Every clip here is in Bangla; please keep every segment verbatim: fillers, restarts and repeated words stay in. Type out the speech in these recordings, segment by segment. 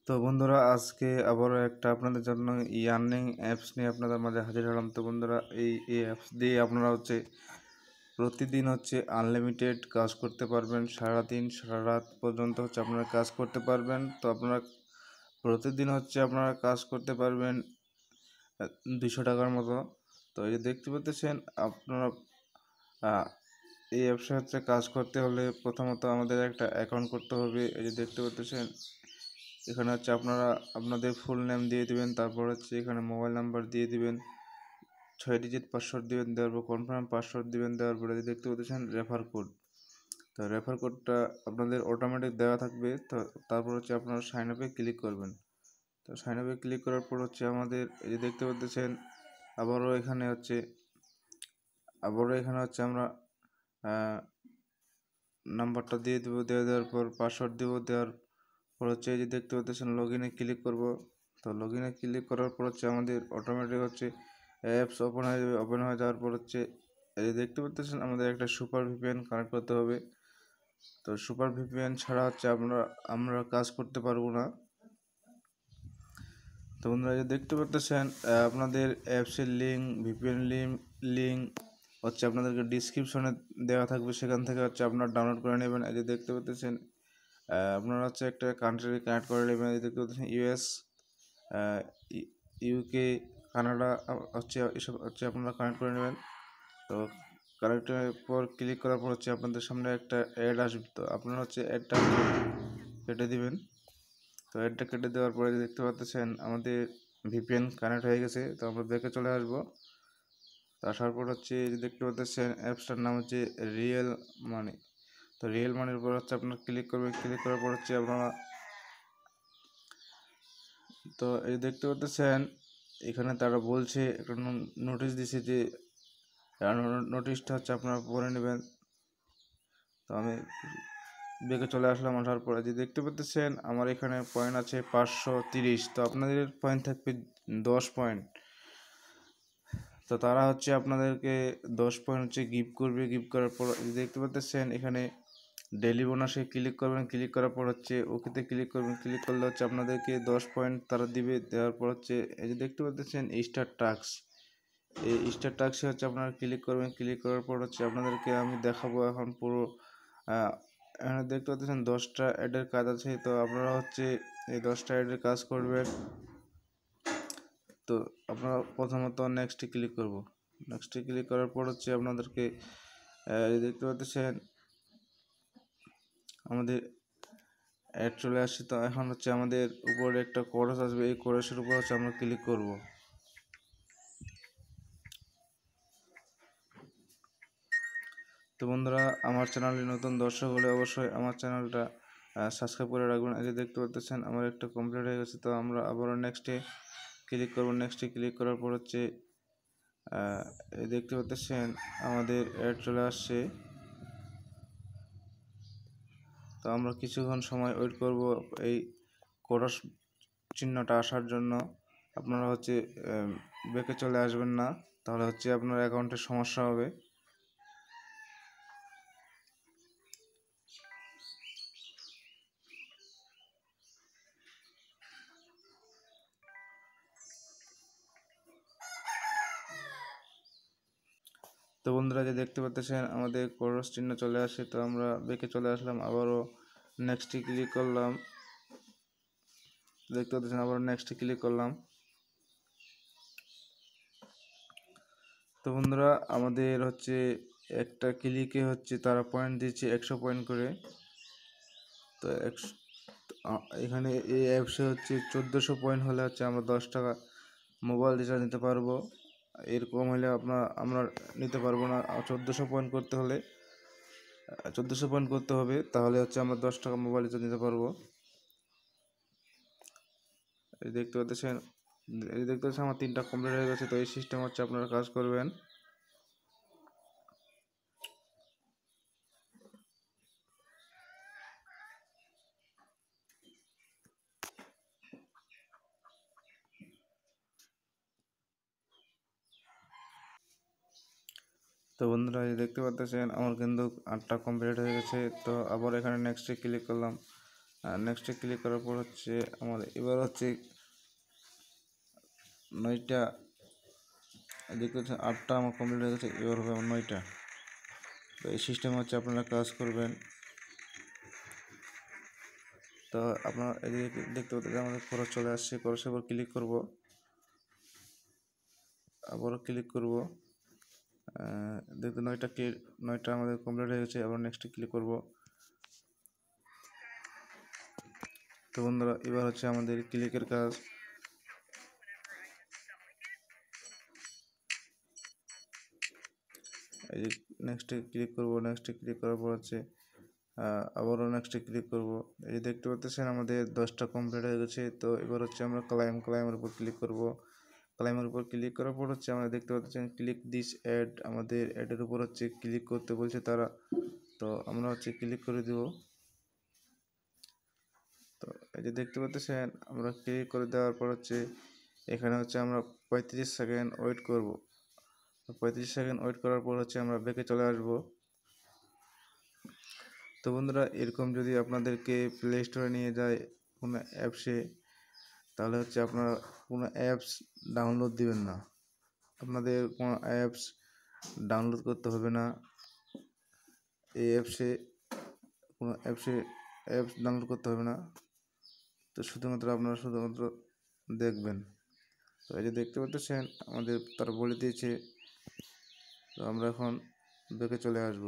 তো বন্ধুরা, আজকে আবারও একটা আপনাদের জন্য ই আর্নিং অ্যাপস নিয়ে আপনাদের মাঝে হাজির হলাম। তো বন্ধুরা, এই এই অ্যাপস দিয়ে আপনারা হচ্ছে প্রতিদিন হচ্ছে আনলিমিটেড কাজ করতে পারবেন। সারাদিন সারা রাত পর্যন্ত হচ্ছে আপনারা কাজ করতে পারবেন। তো আপনারা প্রতিদিন হচ্ছে আপনারা কাজ করতে পারবেন দুশো টাকার মতো। তো এই যে দেখতে পাচ্ছেন আপনারা, এই অ্যাপসে হচ্ছে কাজ করতে হলে প্রথমত আমাদের একটা অ্যাকাউন্ট করতে হবে। এই যে দেখতে পাচ্ছেন এখানে হচ্ছে আপনারা আপনাদের ফুল নেম দিয়ে দিবেন, তারপর হচ্ছে এখানে মোবাইল নাম্বার দিয়ে দিবেন, ছয় ডিজিট পাসওয়ার্ড দিবেন, দেওয়ার পর কনফার্ম পাসওয়ার্ড দিবেন। দেওয়ার পরে দেখতে পাচ্ছেন রেফার কোড। তো রেফার কোডটা আপনাদের অটোমেটিক দেওয়া থাকবে। তো তারপর হচ্ছে আপনারা সাইন আপে ক্লিক করবেন। তো সাইন আপে ক্লিক করার পর হচ্ছে আমাদের এই যে দেখতে পাচ্ছেন আবারও এখানে হচ্ছে আবারও এখানে হচ্ছে আমরা নাম্বারটা দিয়ে দেবো। দিয়ে দেওয়ার পর পাসওয়ার্ড দেবো। দেওয়ার পর হচ্ছে এই যে দেখতে পাচ্ছেন লগ ইনে ক্লিক করবো। তো লগ ইনে ক্লিক করার পর হচ্ছে আমাদের অটোমেটিক হচ্ছে অ্যাপস ওপেন হয়ে যাবে। ওপেন হয়ে যাওয়ার পর হচ্ছে এই যে দেখতে পাচ্ছেন আমাদের একটা সুপার ভিপিএন কানেক্ট করতে হবে। তো সুপার ভিপিএন ছাড়া হচ্ছে আমরা আমরা কাজ করতে পারবো না। তো বন্ধুরা, যে দেখতে পাচ্ছেন আপনাদের অ্যাপসের লিঙ্ক, ভিপিএন লিঙ্ক লিঙ্ক হচ্ছে আপনাদেরকে ডিসক্রিপশনে দেওয়া থাকবে। সেখান থেকে হচ্ছে আপনারা ডাউনলোড করে নেবেন। এই যে দেখতে পাচ্ছেন আপনারা হচ্ছে একটা কান্ট্রি কানেক্ট করে নেবেন। এই যে দেখতে পাচ্ছেন ইউএস, ইউকে, কানাডা হচ্ছে এসব হচ্ছে আপনারা কানেক্ট করে নেবেন। তো কানেক্টের পর ক্লিক করার পর হচ্ছে আপনাদের সামনে একটা অ্যাড আসবে। তো আপনারা হচ্ছে অ্যাডটা কেটে দিবেন। তো অ্যাডটা কেটে দেওয়ার পরে দেখতে পাচ্ছেন আমাদের ভিপিএন কানেক্ট হয়ে গেছে। তো আমরা ব্যাকে চলে আসবো। তো আসার পর হচ্ছে যে দেখতে পাচ্ছেন অ্যাপসটার নাম হচ্ছে রিয়েল মানি। তো রিয়েল মানির উপর হচ্ছে আপনারা ক্লিক করবেন। ক্লিক করার পর হচ্ছে আপনারা, তো এই দেখতে পাচ্ছেন এখানে তারা বলছে একটা নোটিশ দিছে যে নোটিশটা হচ্ছে আপনারা পড়ে নেবেন। তো আমি ব্যাকে চলে আসলাম। আসার পরে যে দেখতে পাচ্ছেন আমার এখানে পয়েন্ট আছে পাঁচশো তিরিশ। তো আপনাদের পয়েন্ট থাকবে দশ পয়েন্ট। তো তারা হচ্ছে আপনাদেরকে দশ পয়েন্ট হচ্ছে গিফট করবে। গিফট করার পর দেখতে পাচ্ছেন এখানে ডেলি বোনাসে ক্লিক করবেন। ক্লিক করার পর হচ্ছে ওকেতে ক্লিক করবেন। ক্লিক করলে হচ্ছে আপনাদেরকে দশ পয়েন্ট তারা দিবে। দেওয়ার পর হচ্ছে এই যে দেখতে পাচ্ছেন স্টার টাস্ক, এই স্টার টাস্কে হচ্ছে আপনারা ক্লিক করবেন। ক্লিক করার পর হচ্ছে আপনাদেরকে আমি দেখাবো এখন পুরো। এখানে দেখতে পাচ্ছেন দশটা অ্যাডের কাজ আছে। তো আপনারা হচ্ছে এই দশটা অ্যাডের কাজ করবেন। তো আপনারা প্রথমত নেক্সটে ক্লিক করব। নেক্সটে ক্লিক করার পর হচ্ছে আপনাদেরকে দেখতে পাচ্ছেন আমাদের অ্যাড চলে আসছে। তো এখন হচ্ছে আমাদের উপরে একটা কোরাস আসবে। এই কোরাসের উপর হচ্ছে আমরা ক্লিক করব। তো বন্ধুরা, আমার চ্যানেলে নতুন দর্শক হলে অবশ্যই আমার চ্যানেলটা সাবস্ক্রাইব করে রাখবেন। এই যে দেখতে পাচ্ছেন আমার একটা কমপ্লিট হয়ে গেছে। তো আমরা আবারও নেক্সটে ক্লিক করব। নেক্সটে ক্লিক করার পর হচ্ছে এই দেখতে পাচ্ছেন আমাদের অ্যাড চলে আসছে। তো আমরা কিছুক্ষণ সময় ওয়েট করব এই কোরাস চিহ্নটা আসার জন্য। আপনারা হচ্ছে ব্যাকে চলে আসবেন না, তাহলে হচ্ছে আপনার অ্যাকাউন্টের সমস্যা হবে। তো বন্ধুরা, যে দেখতে পাচ্ছেন আমাদের ক্রস চিহ্ন চলে আসে। তো আমরা ব্যাকে চলে আসলাম। আবারও নেক্সটে ক্লিক করলাম। দেখতে পাচ্ছেন আবারও নেক্সটে ক্লিক করলাম। তো বন্ধুরা, আমাদের হচ্ছে একটা ক্লিকে হচ্ছে তারা পয়েন্ট দিচ্ছে একশো পয়েন্ট করে। তো একশো এখানে এই অ্যাপসে হচ্ছে চোদ্দোশো পয়েন্ট হলে হচ্ছে আমরা দশ টাকা মোবাইল রিচার্জ নিতে পারবো। এর কম হলে আপনার আমরা নিতে পারবো না। চোদ্দোশো পয়েন্ট করতে হলে চোদ্দোশো পয়েন্ট করতে হবে, তাহলে হচ্ছে আমরা দশ টাকা মোবাইল রিচার্জ নিতে পারবো। এই দেখতে পাচ্ছেন এই দেখতে পাচ্ছেন আমার তিনটা কমপ্লিট হয়ে গেছে। তো এই সিস্টেম হচ্ছে আপনারা কাজ করবেন। তো বন্ধুরা, এই দেখতে পাচ্ছেন আমার কিন্তু আটটা কমপ্লিট হয়ে গেছে। তো আবার এখানে নেক্সটে ক্লিক করলাম। নেক্সটে ক্লিক করার পর হচ্ছে আমাদের এবার হচ্ছে নয়টা দেখতে পাচ্ছেন, আটটা আমার কমপ্লিট হয়ে গেছে, এবার হবে আমার নয়টা। তো এই সিস্টেম হচ্ছে আপনারা কাজ করবেন। তো আপনারা এদিকে দেখতে পাচ্ছেন আমাদের খরচ চলে আসছে, খরচের উপর ক্লিক করব, আবারও ক্লিক করব, দেখতে নয়টা কে নয়টা আমাদের কমপ্লিট হয়ে গেছে। আবার নেক্সটে ক্লিক করব। তো বন্ধুরা এবার হচ্ছে আমাদের ক্লিকের কাজ। এই যে নেক্সটে ক্লিক করব, নেক্সটে ক্লিক করার পর হচ্ছে আবারও নেক্সটে ক্লিক করব। এই যে দেখতে পাচ্ছেন আমাদের দশটা কমপ্লিট হয়ে গেছে। তো এবার হচ্ছে আমরা ক্লাইম ক্লাইমের উপর ক্লিক করব। ক্লাইমের উপর ক্লিক করার পর হচ্ছে আমরা দেখতে পাচ্ছেন ক্লিক দিস অ্যাড, আমাদের অ্যাডের উপর হচ্ছে ক্লিক করতে বলছে তারা। তো আমরা হচ্ছে ক্লিক করে দেব। তো এই যে দেখতে পাচ্ছেন আমরা ক্লিক করে দেওয়ার পর হচ্ছে এখানে হচ্ছে আমরা পঁয়ত্রিশ সেকেন্ড ওয়েট করব। পঁয়ত্রিশ সেকেন্ড ওয়েট করার পর হচ্ছে আমরা ব্যাকে চলে আসব। তো বন্ধুরা এরকম যদি আপনাদেরকে প্লে স্টোরে নিয়ে যায় কোনো অ্যাপসে, তাহলে হচ্ছে আপনারা কোনো অ্যাপস ডাউনলোড দিবেন না। আপনাদের কোনো অ্যাপস ডাউনলোড করতে হবে না। এই অ্যাপসে কোনো অ্যাপসে অ্যাপস ডাউনলোড করতে হবে না। তো শুধুমাত্র আপনারা শুধুমাত্র দেখবেন। তো এই যে দেখতে পাচ্ছেন আমাদের তারা বলে দিয়েছে। তো আমরা এখন ব্যাকে চলে আসব।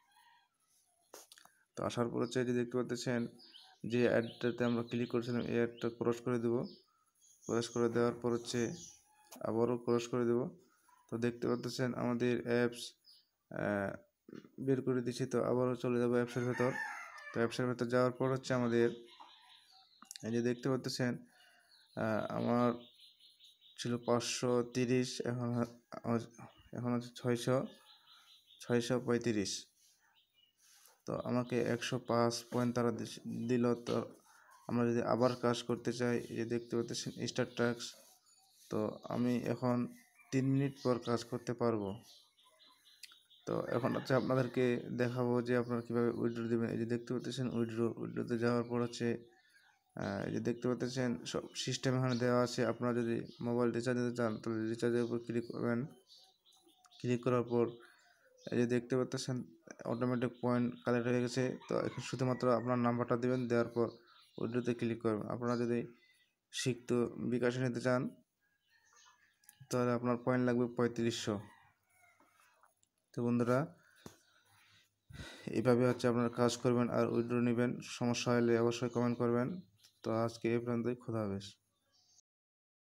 তো আসার পর হচ্ছে যে দেখতে পাচ্ছেন যে অ্যাডটাতে আমরা ক্লিক করেছিলাম এই অ্যাডটা ক্রস করে দেব। ক্রস করে দেওয়ার পর হচ্ছে আবারও ক্রস করে দেব। তো দেখতে পাচ্ছেন আমাদের অ্যাপস বের করে দিচ্ছি। তো আবারও চলে যাব অ্যাপসের ভেতর। তো অ্যাপসের ভেতর যাওয়ার পর হচ্ছে আমাদের এই যে দেখতে পাচ্ছেন আমার ছিল পাঁচশো তিরিশ, এখন এখন হচ্ছে ছয়শো ছয়শো পঁয়ত্রিশ। তো আমাকে একশো পাঁচ পয়েন্ট তারা দিল। তো আমরা যদি আবার কাজ করতে চাই, এই যে দেখতে পাচ্ছেন স্টার্ট ট্যাক্স। তো আমি এখন তিন মিনিট পর কাজ করতে পারবো। তো এখন হচ্ছে আপনাদেরকে দেখাবো যে আপনারা কীভাবে উইথড্র দেবেন। এই যে দেখতে পাচ্ছেন উইথড্র উইথড্রতে যাওয়ার পর হচ্ছে এই যে দেখতে পাচ্ছেন সব সিস্টেম এখানে দেওয়া আছে। আপনারা যদি মোবাইল রিচার্জ দিতে চান তাহলে রিচার্জের উপর ক্লিক করবেন। ক্লিক করার পর এই যে দেখতে পাচ্ছেন অটোমেটিক পয়েন্ট কালেক্ট হয়ে গেছে। তো এখন শুধুমাত্র আপনার নাম্বারটা দেবেন, দেওয়ার পর উইথড্রতে ক্লিক করবেন। আপনারা যদি শিখত বিকাশে নিতে চান তাহলে আপনার পয়েন্ট লাগবে পঁয়ত্রিশশো। তো বন্ধুরা এইভাবে হচ্ছে আপনারা কাজ করবেন আর উইথড্র নেবেন। সমস্যা হলে অবশ্যই কমেন্ট করবেন। তো আজকে এই পর্যন্তই, খোদা হাফেজ।